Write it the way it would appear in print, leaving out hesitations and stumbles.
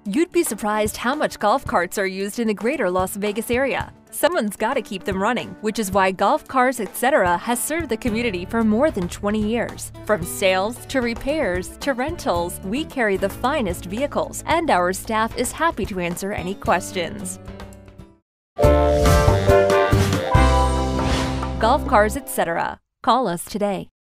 You'd be surprised how much golf carts are used in the greater Las Vegas area. Someone's got to keep them running, which is why Golf Cars Etc. has served the community for more than 20 years. From sales to repairs to rentals, we carry the finest vehicles, and our staff is happy to answer any questions. Golf Cars Etc. Call us today.